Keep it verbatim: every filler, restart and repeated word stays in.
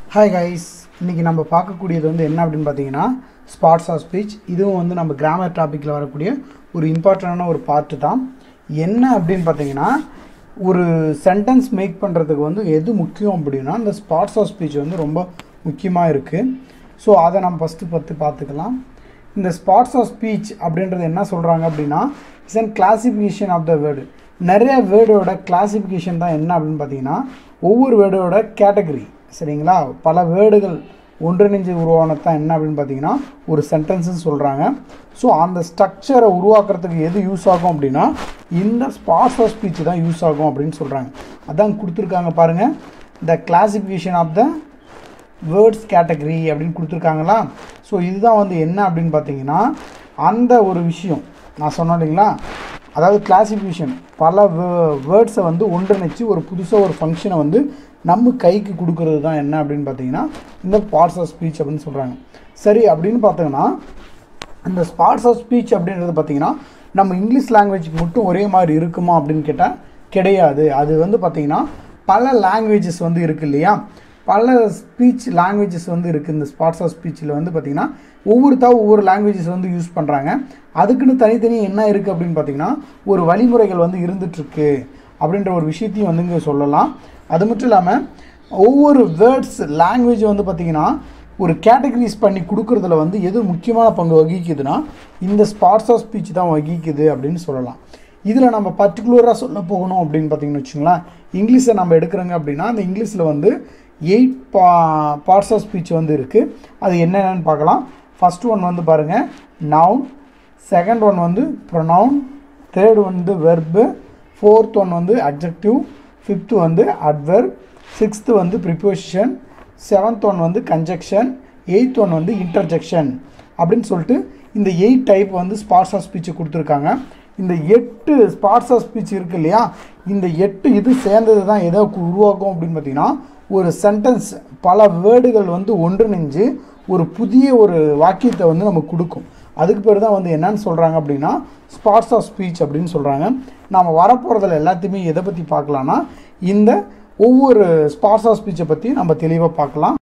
Hi guys, இன்றைக்கி நம்ம பார்க்கக்கூடியது வந்து என்ன அப்படின்னு பார்த்தீங்கன்னா ஸ்பாட்ஸ் ஆஃப் ஸ்பீச். இதுவும் வந்து நம்ம கிராமர் டாப்பிக்கில் வரக்கூடிய ஒரு இம்பார்ட்டண்டான ஒரு பார்ட்டு தான். என்ன அப்படின்னு பார்த்தீங்கன்னா, ஒரு சென்டென்ஸ் மேக் பண்ணுறதுக்கு வந்து எது முக்கியம் அப்படின்னா இந்த ஸ்பாட்ஸ் ஆஃப் ஸ்பீச் வந்து ரொம்ப முக்கியமாக இருக்குது. ஸோ அதை நம்ம ஃபஸ்ட்டு பற்றி பார்த்துக்கலாம். இந்த ஸ்பாட்ஸ் ஆஃப் ஸ்பீச் அப்படின்றது என்ன சொல்கிறாங்க அப்படின்னா, it's and classification of the word. நிறைய வேர்டோட கிளாசிஃபிகேஷன் தான் என்ன அப்படின்னு பார்த்தீங்கன்னா, ஒவ்வொரு வேர்டோட கேட்டகரி. சரிங்களா, பல வேர்டுகள் ஒன்றிணைஞ்சு உருவானது தான் என்ன அப்படின்னு பார்த்தீங்கன்னா ஒரு சென்டென்ஸ்ன்னு சொல்கிறாங்க. ஸோ அந்த ஸ்ட்ரக்சரை உருவாக்குறதுக்கு எது யூஸ் ஆகும் அப்படின்னா இந்த ஸ்பாட்ஸ் ஆஃப் ஸ்பீச் தான் யூஸ் ஆகும் அப்படின்னு சொல்கிறாங்க. அதான் கொடுத்துருக்காங்க பாருங்கள், the classification of the words category அப்படின்னு கொடுத்துருக்காங்களா. ஸோ இதுதான் வந்து என்ன அப்படின்னு பார்த்தீங்கன்னா அந்த ஒரு விஷயம் நான் சொன்னேன் இல்லைங்களா, அதாவது கிளாசிஃபிகேஷன் பல வேர்ட்ஸை வந்து ஒன்றிணைச்சு ஒரு புதுசாக ஒரு ஃபங்க்ஷனை வந்து நம்ம கைக்கு கொடுக்கறது தான் என்ன அப்படின்னு பார்த்தீங்கன்னா இந்த ஸ்பாட்ஸ் ஆஃப் ஸ்பீச் அப்படின்னு சொல்கிறாங்க. சரி, அப்படின்னு பார்த்தீங்கன்னா இந்த ஸ்பாட்ஸ் ஆஃப் ஸ்பீச் அப்படின்றது பார்த்திங்கன்னா நம்ம இங்கிலீஷ் லாங்குவேஜுக்கு மட்டும் ஒரே மாதிரி இருக்குமா அப்படின்னு கேட்டால் கிடையாது. அது வந்து பார்த்திங்கன்னா பல லாங்குவேஜஸ் வந்து இருக்குது இல்லையா, பல ஸ்பீச் லாங்குவேஜஸ் வந்து இருக்குது. இந்த ஸ்பாட்ஸ் ஆஃப் ஸ்பீச்சில் வந்து பார்த்திங்கன்னா ஒவ்வொருத்தா ஒவ்வொரு லாங்குவேஜஸ் வந்து யூஸ் பண்ணுறாங்க. அதுக்குன்னு தனித்தனி என்ன இருக்குது அப்படின்னு பார்த்திங்கன்னா ஒரு வழிமுறைகள் வந்து இருந்துகிட்ருக்கு அப்படின்ற ஒரு விஷயத்தையும் வந்து இங்கே சொல்லலாம். அது மட்டும் இல்லாமல் ஒவ்வொரு வேர்ட்ஸ் லாங்குவேஜ் வந்து பார்த்திங்கன்னா ஒரு கேட்டகரிஸ் பண்ணி கொடுக்குறதுல வந்து எது முக்கியமான பங்கு வகிக்குதுன்னா இந்த ஸ்பாட்ஸ் ஆஃப் ஸ்பீச் தான் வகிக்குது அப்படின்னு சொல்லலாம். இதில் நம்ம பர்டிகுலராக சொல்ல போகணும் அப்படின்னு பார்த்திங்கன்னு வச்சுங்களேன், இங்கிலீஷை நம்ம எடுக்கிறோங்க அப்படின்னா அந்த இங்கிலீஷில் வந்து எயிட் பா பார்ட்ஸ் ஆஃப் ஸ்பீச் வந்து இருக்குது. அது என்னென்னு பார்க்கலாம். ஃபஸ்ட் ஒன் வந்து பாருங்கள் நவுன், செகண்ட் ஒன் வந்து ப்ரொனவுன், தேர்ட் வந்து வெர்பு, ஃபோர்த் ஒன் வந்து அட்ஜெக்டிவ், ஃபிஃப்த்து வந்து அட்வெர்ப், சிக்ஸ்த்து வந்து ப்ரிப்போசிஷன், செவன்த் ஒன் வந்து கன்ஜெக்ஷன், எயித் ஒன் வந்து இன்டர்ஜெக்ஷன் அப்படின்னு சொல்லிட்டு இந்த எயிட் டைப் வந்து ஸ்பாட்ஸ் ஆஃப் ஸ்பீச்சை கொடுத்துருக்காங்க. இந்த எட்டு ஸ்பாட்ஸ் ஆஃப் ஸ்பீச் இருக்குது இல்லையா, இந்த எட்டு இது சேர்ந்தது தான் எதை உருவாக்கும் அப்படின்னு பார்த்தீங்கன்னா ஒரு சென்டென்ஸ் பல வேர்டுகள் வந்து ஒன்றிணைஞ்சு ஒரு புதிய ஒரு வாக்கியத்தை வந்து நமக்கு கொடுக்கும். அதுக்கு பேர் தான் வந்து என்னன்னு சொல்கிறாங்க அப்படின்னா ஸ்பாட்ஸ் ஆஃப் ஸ்பீச் அப்படின்னு சொல்கிறாங்க. நாம் வரப்போகிறதுல எல்லாத்தையுமே எதை பற்றி பார்க்கலான்னா இந்த ஒவ்வொரு ஸ்பாட்ஸ் ஆஃப் ஸ்பீச்சை பற்றி நம்ம தெளிவாக பார்க்கலாம்.